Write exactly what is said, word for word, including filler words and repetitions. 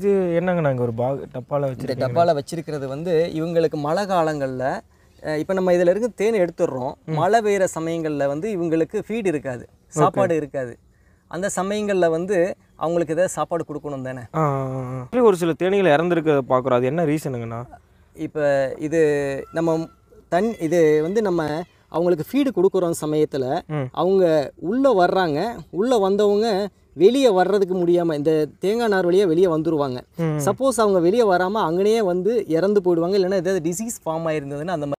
இது என்னங்க நாங்கள் ஒரு பாக் டப்பாவில் இந்த வச்சு டப்பாவில் வச்சிருக்கிறது வந்து இவங்களுக்கு மழை காலங்களில் இப்போ நம்ம இதில் இருக்க தேன் எடுத்துடுறோம். மழை பெய்கிற சமயங்களில் வந்து இவங்களுக்கு ஃபீட் இருக்காது, சாப்பாடு இருக்காது. அந்த சமயங்களில் வந்து அவங்களுக்கு ஏதாவது சாப்பாடு கொடுக்கணும் தானே. ஒரு சில தேனீகள் இறந்துருக்க பார்க்குறோம். அது என்ன ரீசனுங்கண்ணா? இப்போ இது நம்ம தன் இது வந்து நம்ம அவங்களுக்கு ஃபீடு கொடுக்குறோம் சமயத்தில் அவங்க உள்ளே வர்றாங்க. உள்ளே வந்தவங்க வெளியே வர்றதுக்கு முடியாமல் இந்த தேங்காய் நார் வழியாக வெளியே வந்துடுவாங்க. சப்போஸ் அவங்க வெளியே வராமல் அங்கேயே வந்து இறந்து போயிடுவாங்க. இல்லைன்னா ஏதாவது டிசீஸ் ஃபார்ம் ஆகிருந்ததுன்னா அந்த